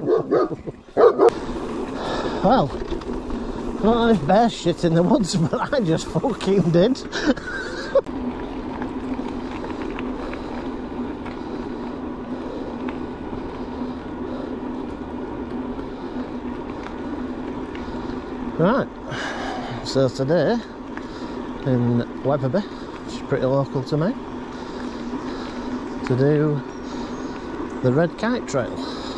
Well, I don't know if bears shit in the woods, but I just fucking did. Right, so today in Wetherby, which is pretty local to me, to do the Red Kite Trail,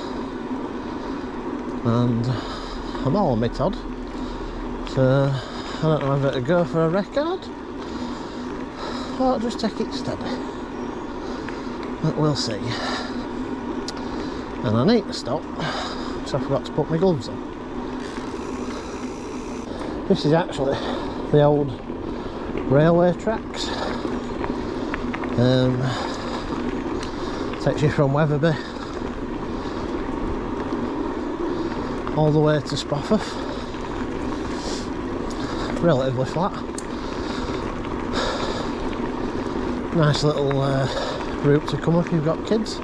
and I'm all on my Todd, so I don't know whether to go for a record or just take it steady, but we'll see. And I need to stop, so I forgot to put my gloves on. This is actually the old railway tracks. Takes you from Wetherby all the way to Spofforth. Relatively flat. Nice little route to come if you've got kids.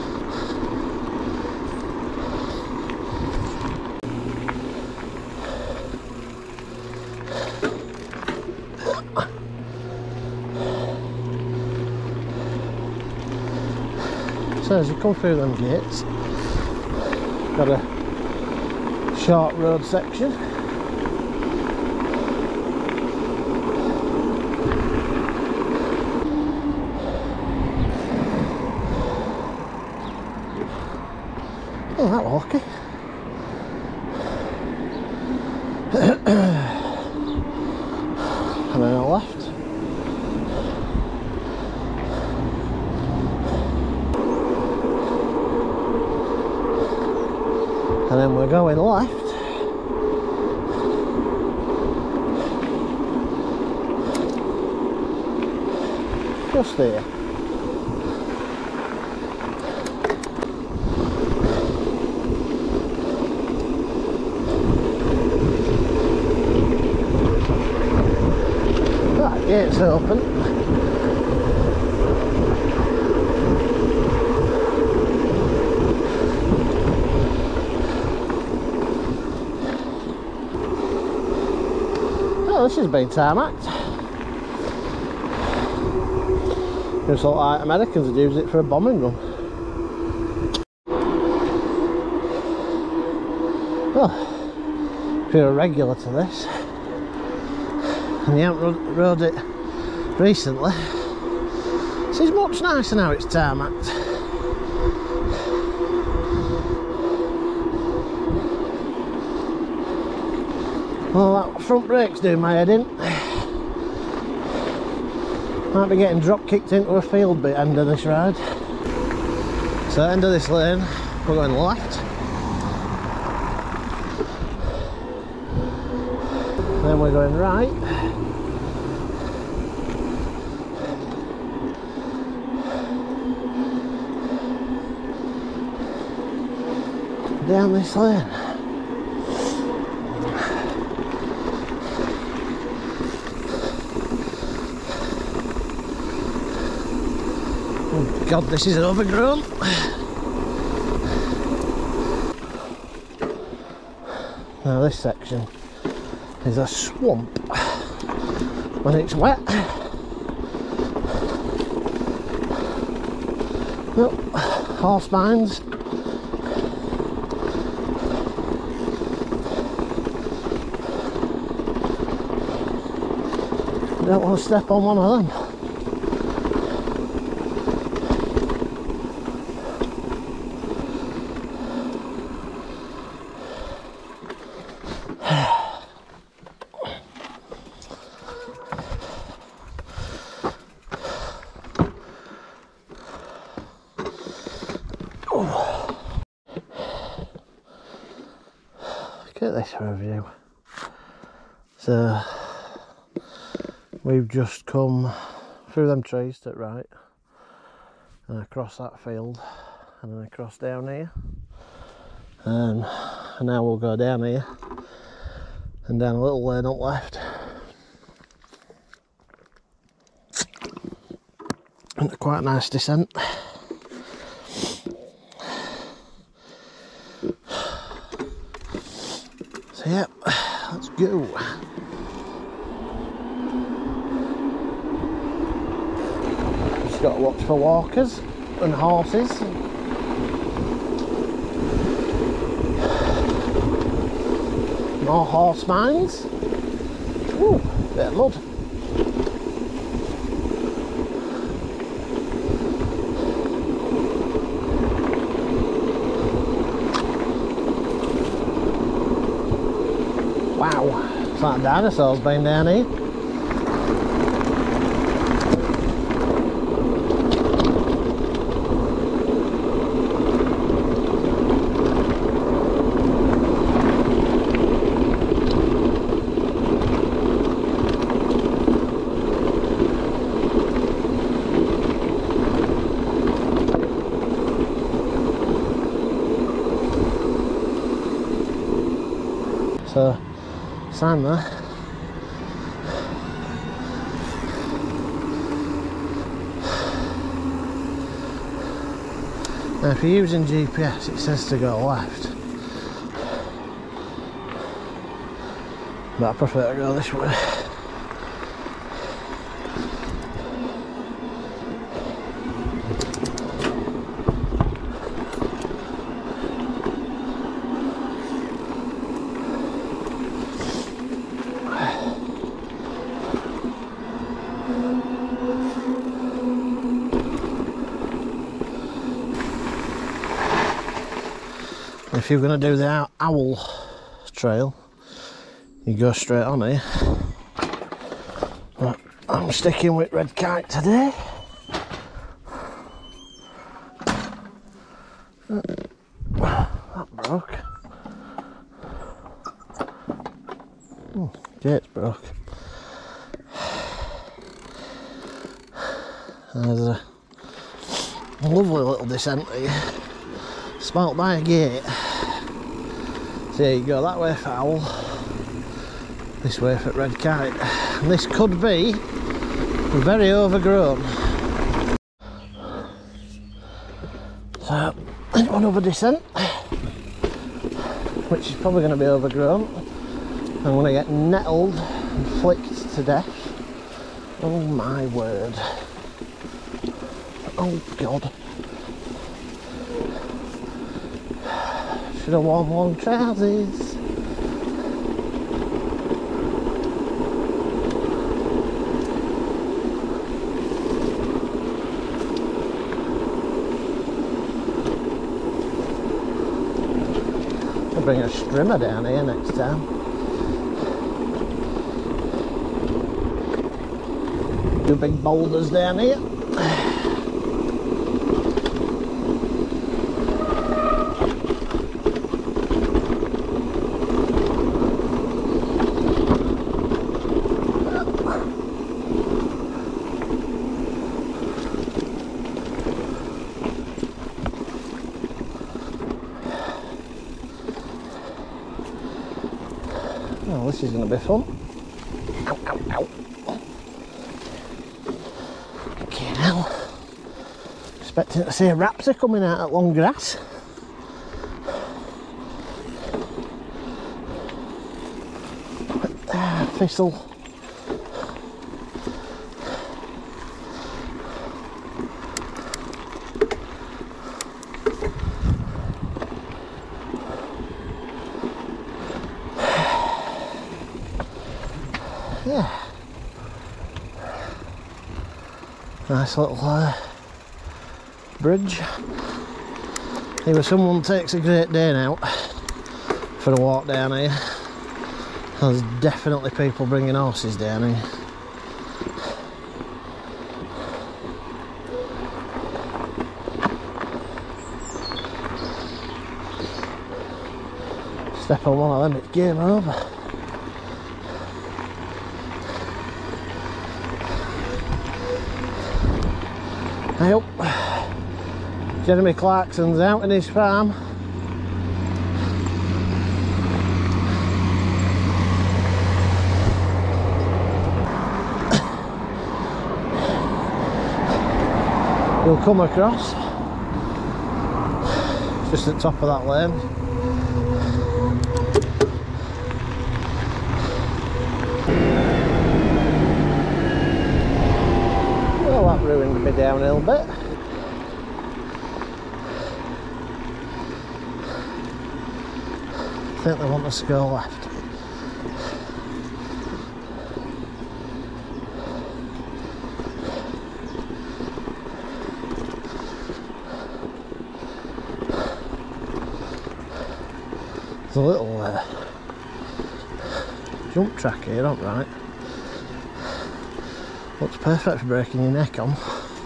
So as you come through them gates, got a short road section. Oh, that was lucky. And then I left. And then we're going left. Just here. That gate's open. This has been tarmacked. Looks like Americans would use it for a bombing run. Well, if you're a regular to this and you haven't rode it recently, this is much nicer now it's tarmacked. Well, that front brake's doing my head in. Might be getting drop kicked into a field bit end of this ride. So end of this lane, we're going left. Then we're going right. Down this lane. God, this is overgrown. Now this section is a swamp when it's wet. Nope, horse mines. Don't want to step on one of them. Look at this for a view. So we've just come through them trees to the right and across that field and then across down here, and now we'll go down here and down a little lane up left and quite a nice descent. Yep, let's go. Just got to watch for walkers and horses. More horse mines. Ooh, bit of mud. Wow, it's like dinosaurs been down here. So, sign there. Now if you're using GPS it says to go left, but I prefer to go this way. If you're going to do the owl trail, you go straight on here. But I'm sticking with red kite today. That broke. Gate's broke. There's a lovely little descent here, smelt by a gate. So yeah, you go that way for owl, this way for red kite. And this could be very overgrown. So, one other descent, which is probably going to be overgrown. I'm going to get nettled and flicked to death. Oh my word. Oh God. Should have worn long trousers. I'll bring a strimmer down here next time. Two big boulders down here. Oh, this is going to be fun. Ow, ow, ow. Okay, now. Expecting to see a raptor coming out at long grass. Thistle. Yeah, nice little bridge. If someone takes a great day out for a walk down here, there's definitely people bringing horses down here. Step on one of them, it's game over. I hope Jeremy Clarkson's out in his farm. He'll come across, just at the top of that lane. that ruined my downhill bit. I think they want us to go left. There's a little jump track here, not right. Looks perfect for breaking your neck on.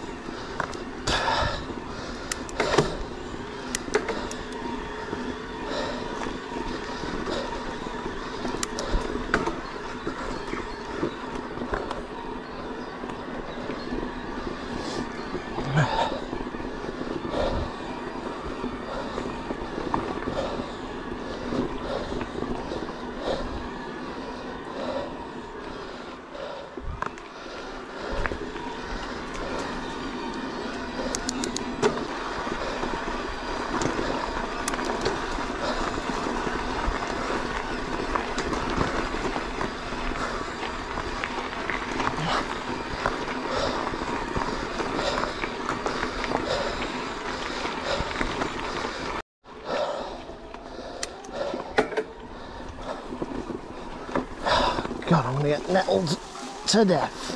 God, I'm gonna get nettled to death.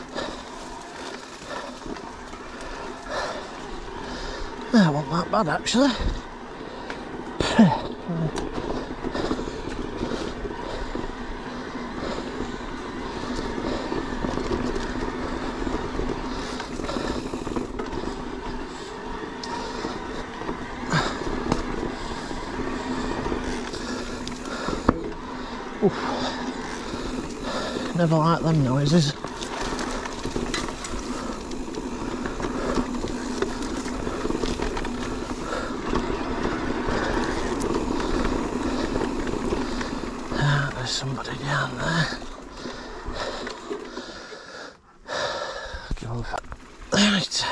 That wasn't that bad actually. Oof. Never like them noises. Ah, there's somebody down there. Go over. Right.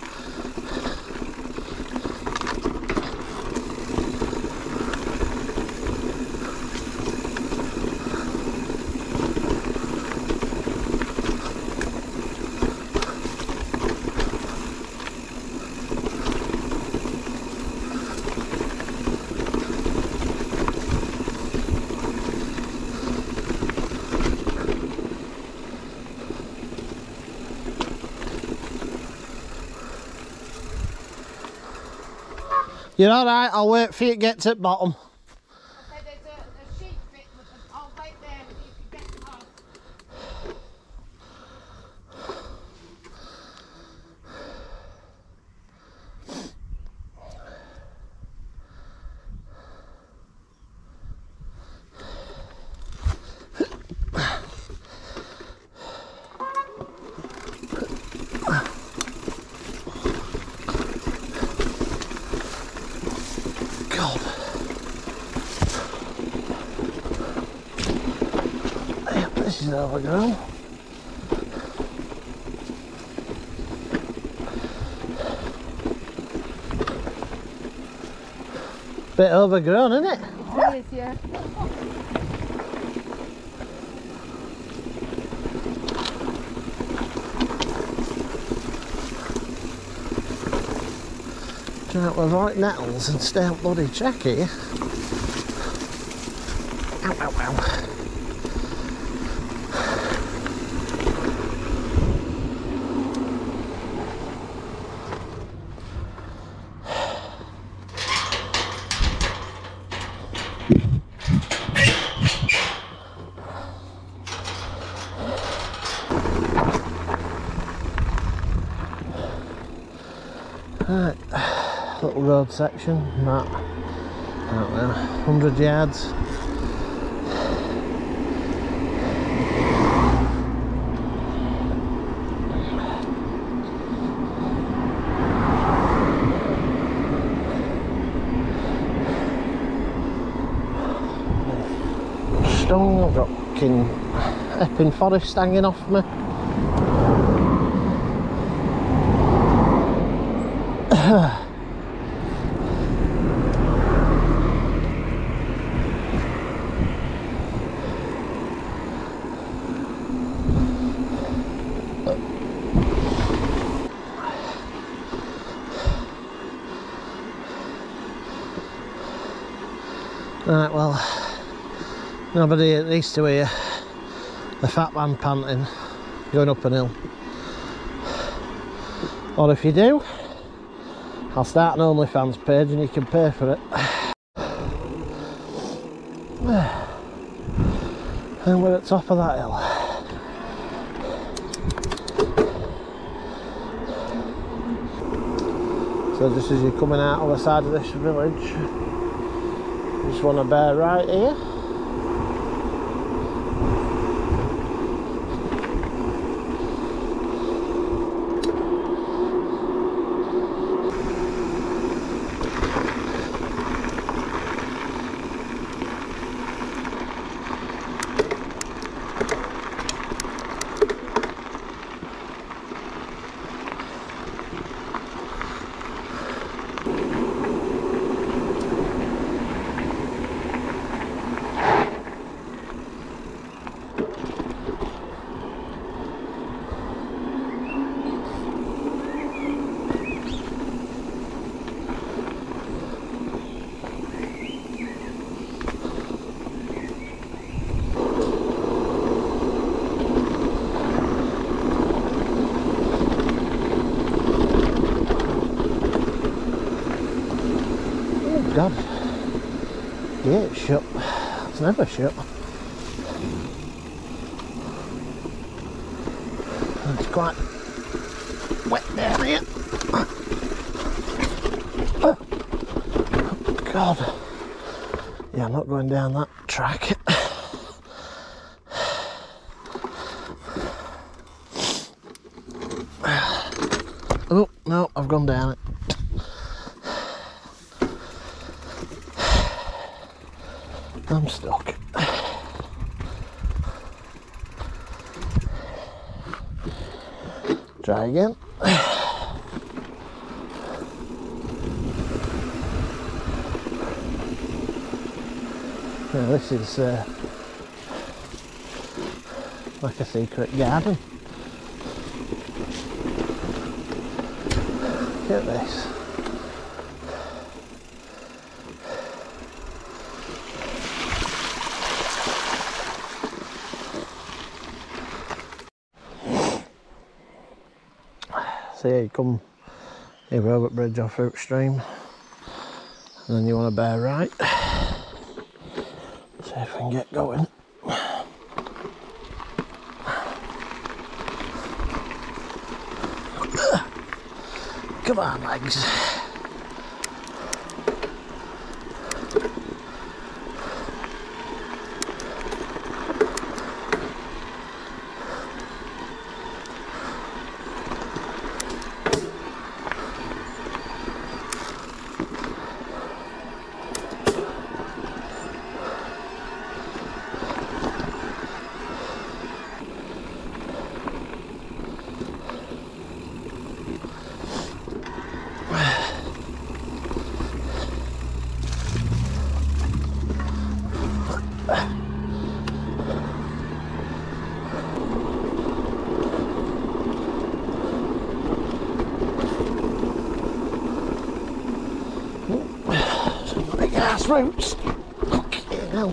You're alright, I'll wait for you to get to the bottom. I said there's a sheep bit, I'll wait there so you can get past. God. Yep, this is overgrown. Bit overgrown, isn't it? It is, yeah. Try out with right nettles and stay up bloody check here. Ow, ow, ow. Right, little road section, about, I don't know, 100 yards. Stung, I've got fucking Epping Forest hanging off me. Right, well, nobody needs to hear a fat man panting going up an hill. Or if you do, I'll start an OnlyFans page and you can pay for it. And we're at the top of that hill. So just as you're coming out on the side of this village, you just want to bear right here. God, the gate's shut. It's never shut. It's quite wet down here. Oh, God. Yeah, I'm not going down that track. Oh, no, I've gone down it. I'm stuck. Try again. Now this is like a secret garden. Look at this. So yeah, you come here, Robert Bridge off Fruit Stream, and then you want to bear right. See if we can get going. Come on, legs. Roots. Fucking hell.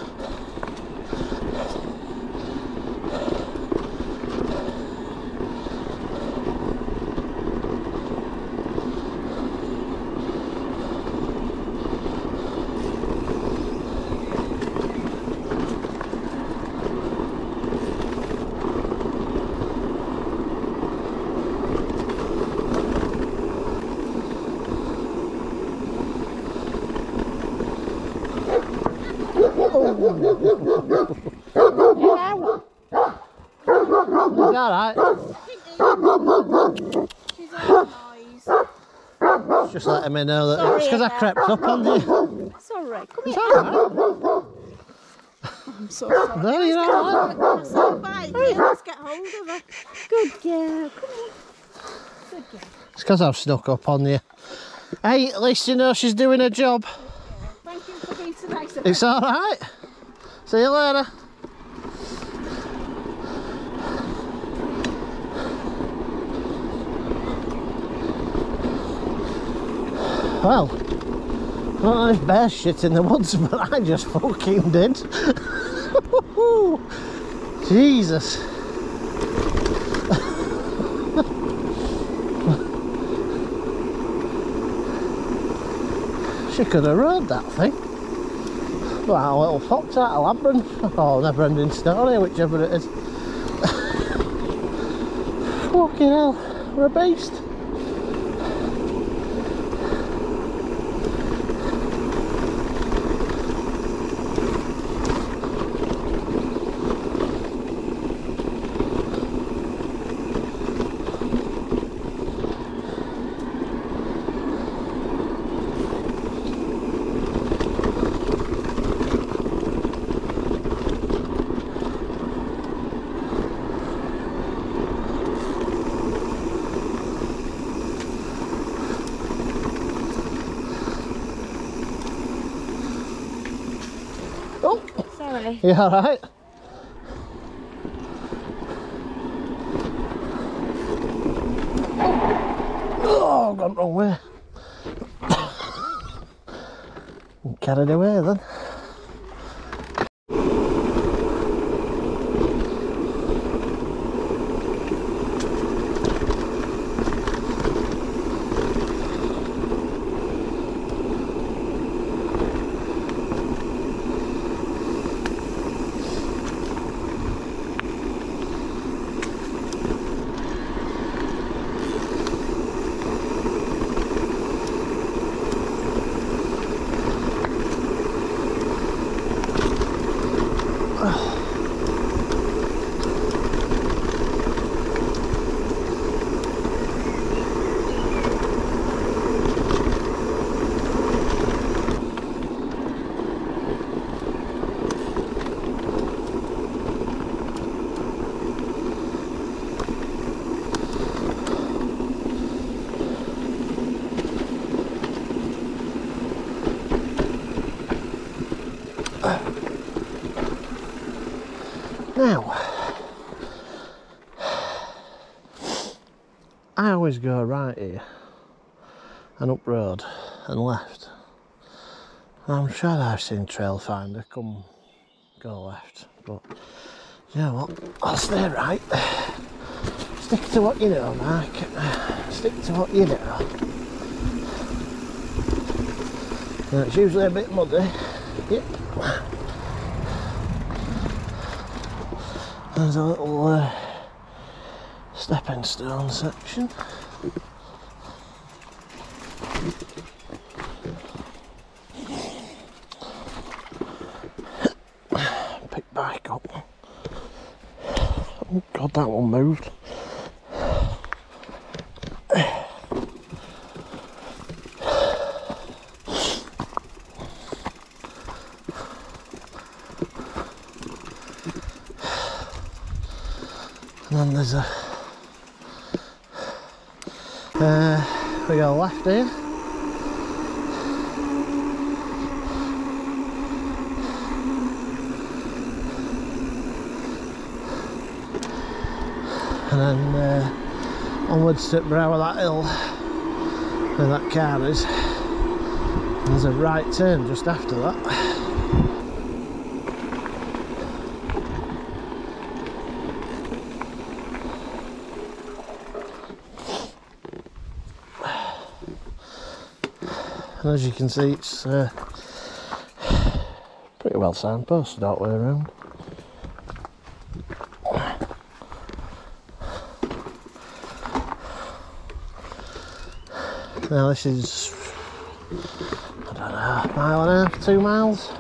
Is that right? She's on noise. Just letting me know that it's because I crept up on you. Sorry, come It's here. alright. I'm so sorry. No, you're alright. So bite you. Let's get hold of her. Good girl. Come on. Good girl. It's because I've snuck up on you. Hey, at least you know she's doing her job. Thank you for being so nice of It's alright. See you later. Well, I don't know if bears shit in the woods, but I just fucking did. Jesus. She could have rode that thing. Like a little fox out of labyrinth, or never ending story, whichever it is. Fucking hell, we're a beast. Oh! Sorry. You alright? Oh, I've gone the wrong way. Carried away then. Now, I always go right here and up road and left. I'm sure I've seen Trail Finder come go left, but you know what? I'll stay right. Stick to what you know, Mark. Stick to what you know. And it's usually a bit muddy. Yep. There's a little stepping stone section. Pick back up. Oh God, that one moved. And then there's a we go left here. And then onwards to the brow of that hill where that car is. And there's a right turn just after that. And as you can see, it's pretty well signposted all the way around. Now this is, I don't know, a mile and a half, 2 miles.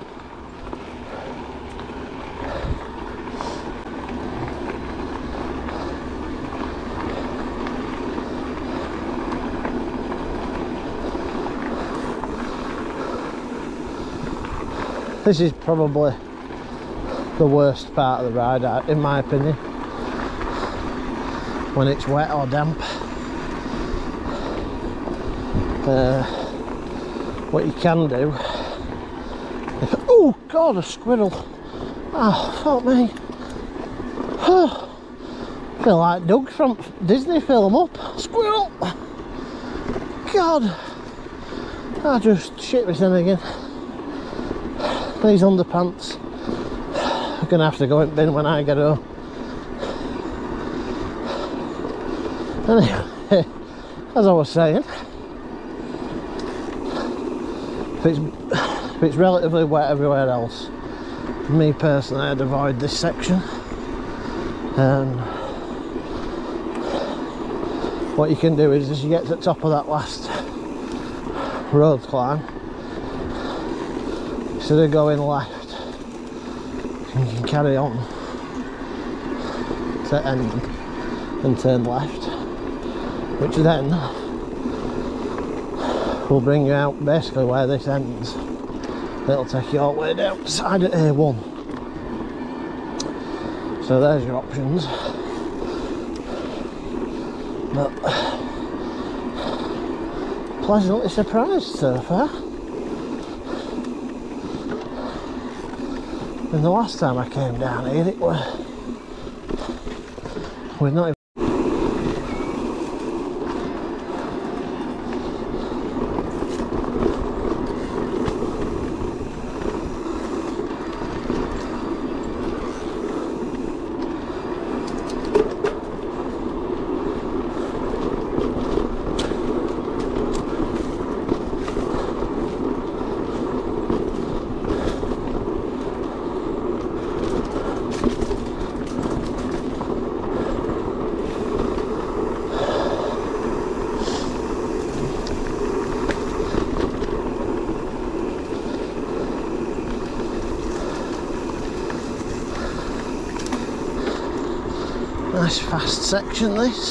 This is probably the worst part of the ride, in my opinion, when it's wet or damp. What you can do, oh God, a squirrel! Oh fuck me! Oh, I feel like Doug from Disney film up. Squirrel! God! I just shit myself again. These underpants are going to have to go in bin when I get home. Anyway, as I was saying, if it's relatively wet everywhere else, me personally, I'd avoid this section. What you can do is, as you get to the top of that last road climb, instead of going left, you can carry on to end and turn left, which then will bring you out basically where this ends. It'll take you all the way down the side of A1. So there's your options. But pleasantly surprised so far. And the last time I came down here, it was we're not even. Nice fast section this.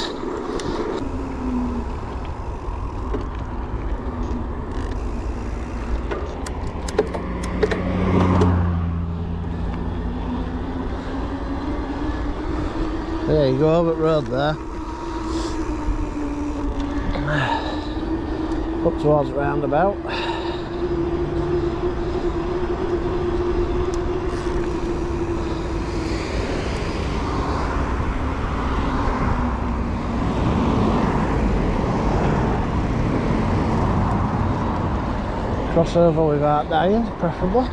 There you go, over the road there. Up towards the roundabout. Crossover without dying, preferably.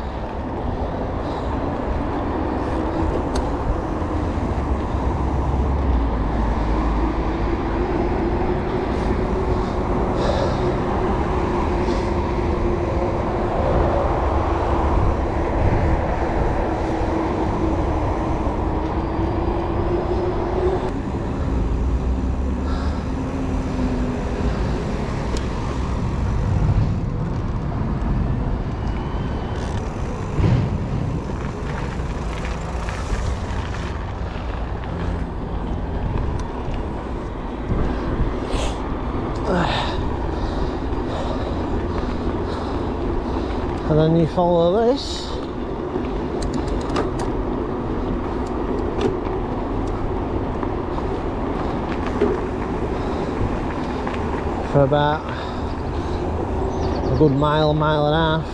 And then you follow this for about a good mile, mile and a half.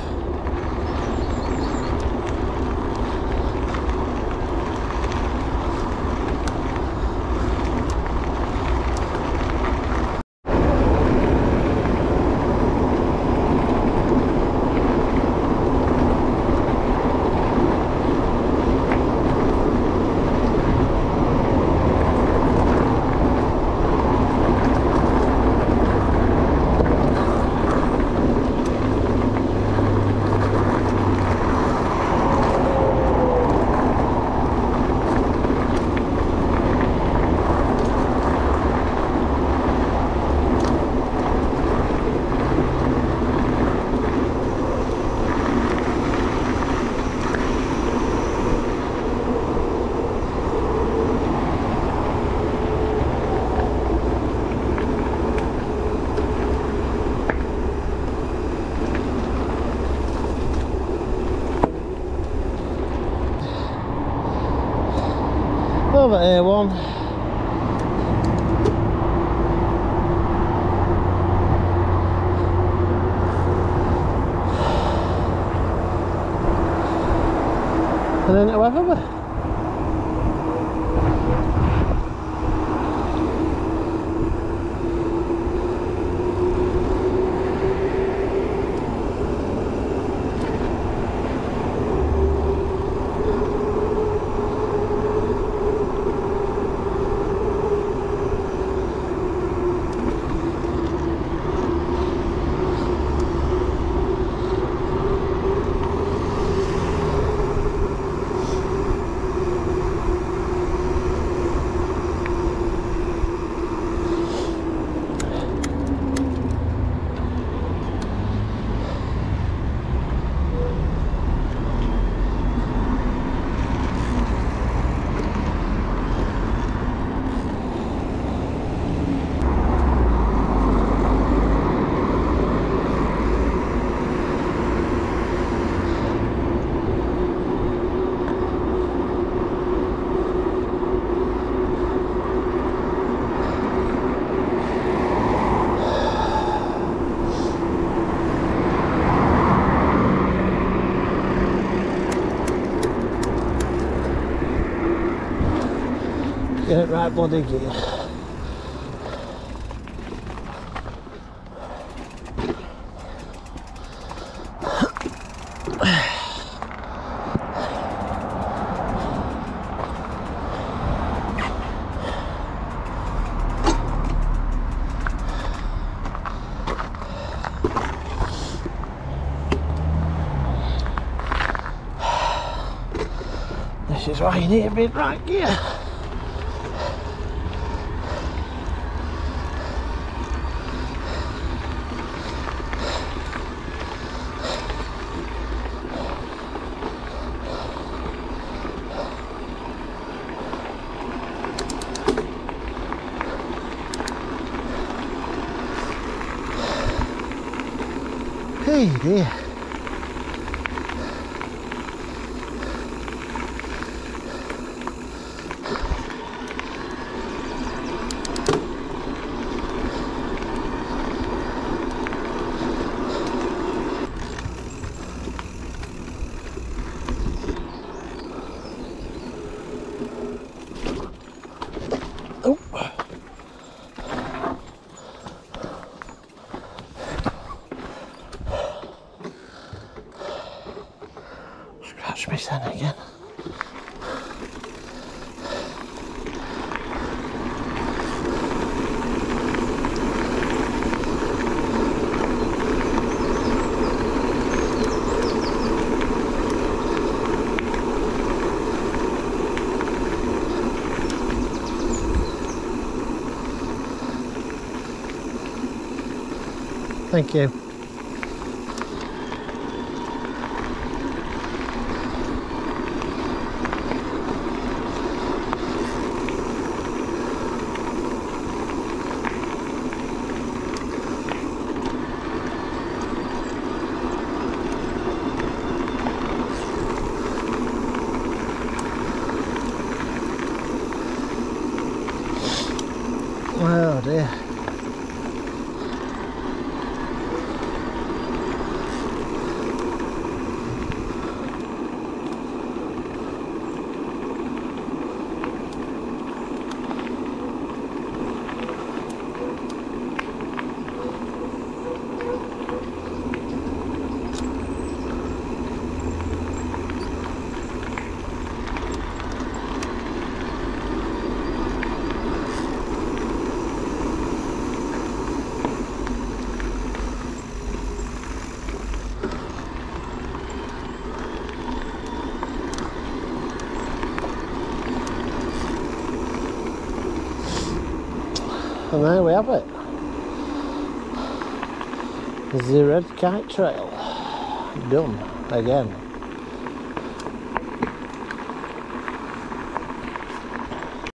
Over A1. And then to Wetherby. Get it right bloody gear. This is why you need a bit right gear. Hey dear. Oh. Scratch me then again. Thank you. Oh dear. And there we have it. The Red Kite Trail. Done again.